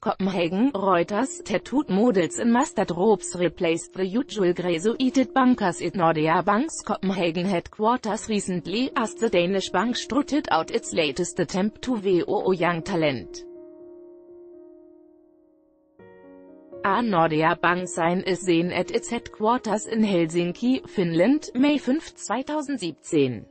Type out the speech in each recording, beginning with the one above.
Copenhagen, Reuters. Tattooed models in mustard robes replaced the usual grey-suited bankers at Nordea Bank's Copenhagen headquarters recently, as the Danish bank strutted out its latest attempt to woo young talent. A Nordea Bank sign is seen at its headquarters in Helsinki, Finland, May 5, 2017.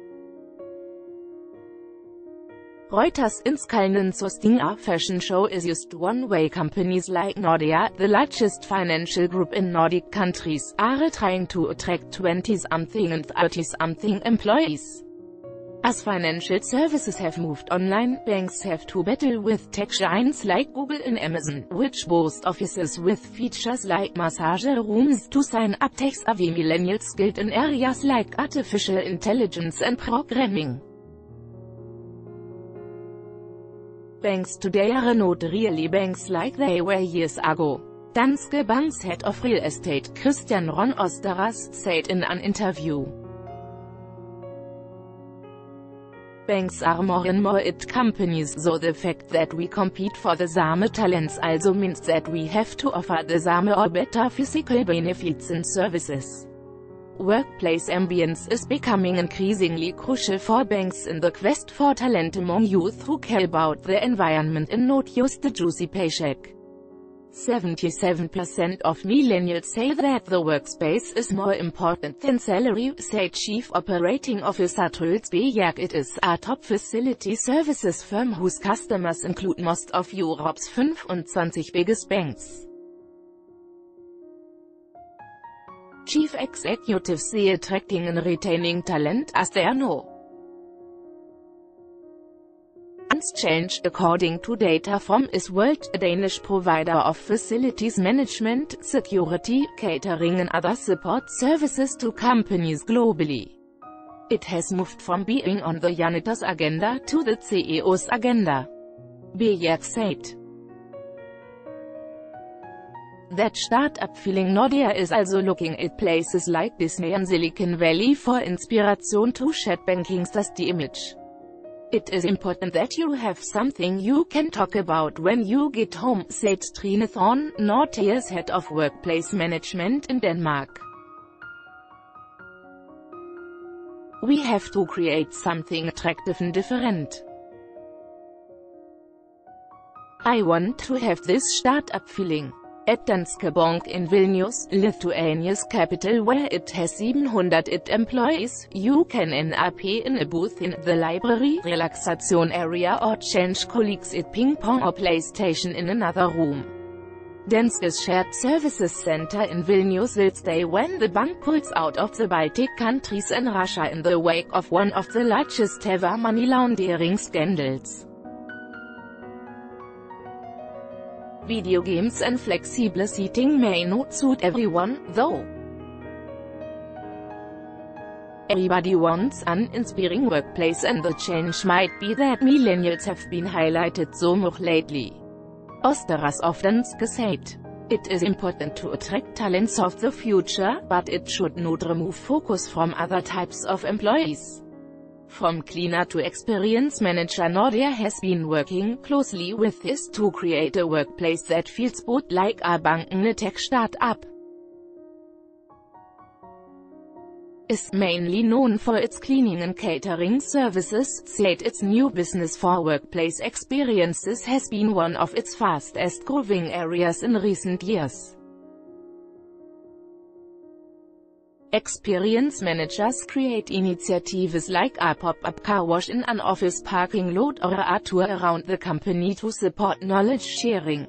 Reuters. In Skallnens hosting a fashion show is used one way companies like Nordea, the largest financial group in Nordic countries, are trying to attract 20-something and 30-something employees. As financial services have moved online, banks have to battle with tech giants like Google and Amazon, which boast offices with features like massage rooms to sign up tech-savvy millennials skilled in areas like artificial intelligence and programming. Banks today are not really banks like they were years ago. Danske Bank's head of real estate, Christian Ron Osteras, said in an interview. Banks are more and more it companies, so the fact that we compete for the same talents also means that we have to offer the same or better physical benefits and services. Workplace ambience is becoming increasingly crucial for banks in the quest for talent among youth who care about the environment and not just the juicy paycheck. 77% of millennials say that the workspace is more important than salary, said Chief Operating Officer Truls Bjerg. It is a top facility services firm whose customers include most of Europe's 25 biggest banks. Chief executives see attracting and retaining talent as there are no change, according to data from ISWorld, a Danish provider of facilities management, security, catering and other support services to companies globally. It has moved from being on the janitor's agenda to the CEO's agenda. Bjerg said that startup feeling Nordea is also looking at places like Disney and Silicon Valley for inspiration to shed banking as the image. It is important that you have something you can talk about when you get home, said Trine Thorn, Nordea's head of workplace management in Denmark. We have to create something attractive and different. I want to have this startup feeling. At Danske Bank in Vilnius, Lithuania's capital, where it has 700 employees, you can end up in a booth in the library, relaxation area or change colleagues at ping pong or PlayStation in another room. Danske's shared services center in Vilnius will stay when the bank pulls out of the Baltic countries and Russia in the wake of one of the largest ever money laundering scandals. Video games and flexible seating may not suit everyone, though. Everybody wants an inspiring workplace, and the change might be that millennials have been highlighted so much lately. Osteras of Danske said, it is important to attract talents of the future, but it should not remove focus from other types of employees. From cleaner to experience manager, Nordea has been working closely with this to create a workplace that feels both like a bank and a tech startup. Is mainly known for its cleaning and catering services, said its new business for workplace experiences has been one of its fastest growing areas in recent years. Experience managers create initiatives like a pop-up car wash in an office parking lot or a tour around the company to support knowledge sharing.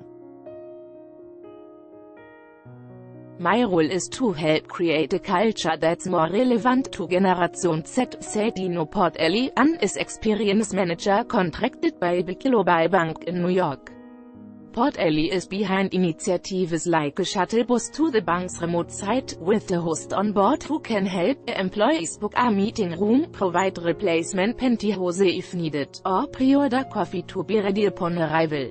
My role is to help create a culture that's more relevant to Generation Z, said Dino Portelli, an experience manager contracted by Big Global Bank in New York. Portelli is behind initiatives like a shuttle bus to the bank's remote site, with a host on board who can help employees book a meeting room, provide replacement pantyhose if needed, or pre-order coffee to be ready upon arrival.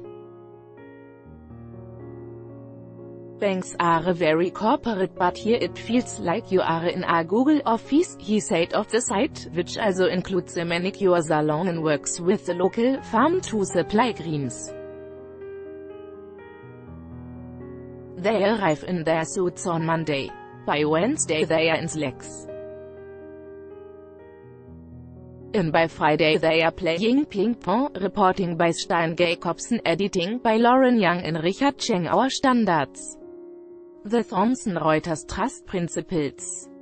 Banks are very corporate, but here it feels like you are in a Google office, he said of the site, which also includes a manicure salon and works with the local farm to supply greens. They arrive in their suits on Monday. By Wednesday they are in slacks. And by Friday they are playing ping pong. Reporting by Stein Jacobsen, editing by Lauren Young and Richard Cheng. Our Standards. The Thomson Reuters Trust Principles.